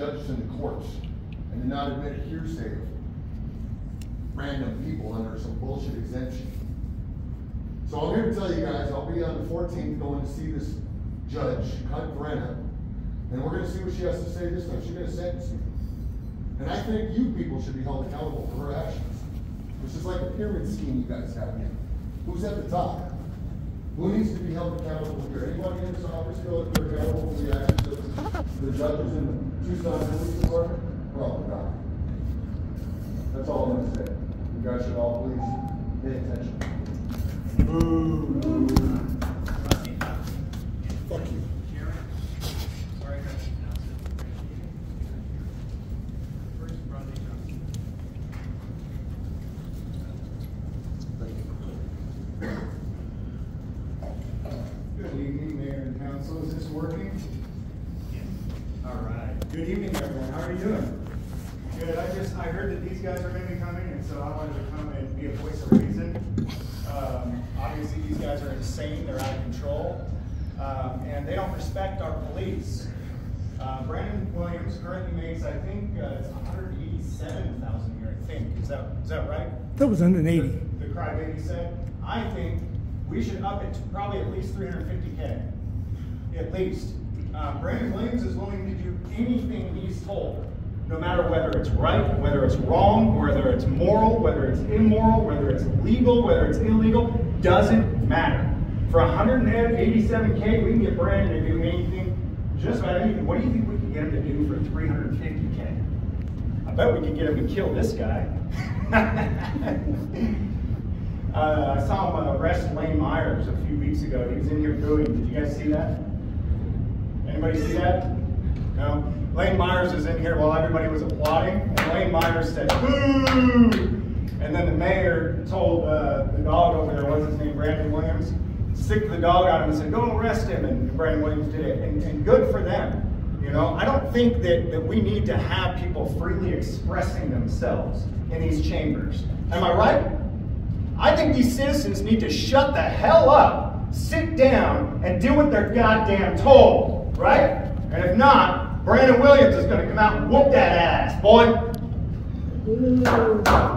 judges in the courts and to not admit a hearsay of random people under some bullshit exemption. So I'm here to tell you guys, I'll be on the 14th going to see this judge, Brenna, and we're going to see what she has to say this time. She's going to sentence me. And I think you people should be held accountable for her actions. This is like a pyramid scheme you guys have here. Who's at the top? Who needs to be held accountable here? Anybody in this office feel that they're accountable for the actions of the judges in the Tucson Police Department? Well, not. That's all I'm going to say. You guys should all please pay attention. Boo. Fuck you. Good evening, Mayor and Council. Is this working? Yeah. All right. Good evening, everyone. How are you doing? Good. I heard that these guys are going to be coming, and so I wanted to come and be a voice of reason. Obviously, these guys are insane. They're out of control, and they don't respect our police. Brandon Williams currently makes, I think, it's $187,000 a year. I think is that right? That was 180. The crybaby said. I think we should up it to probably at least $350K. At least. Brandon Williams is willing to do anything he's told, no matter whether it's right, whether it's wrong, whether it's moral, whether it's immoral, whether it's legal, whether it's illegal, doesn't matter. For $187K, we can get Brandon to do anything, just about anything. What do you think we can get him to do for $350K? I bet we could get him to kill this guy. I saw him arrest Lane Myers a few weeks ago. He was in here booing. Did you guys see that? Anybody see that? No? Lane Myers was in here while everybody was applauding, and Lane Myers said, boo! And then the mayor told the dog over there, what's his name, Brandon Williams, sick the dog out of him and said, go arrest him, and Brandon Williams did it. And good for them. You know, I don't think that we need to have people freely expressing themselves in these chambers. Am I right? I think these citizens need to shut the hell up, sit down, and do what they're goddamn told, right? And if not, Brandon Williams is going to come out and whoop that ass, boy.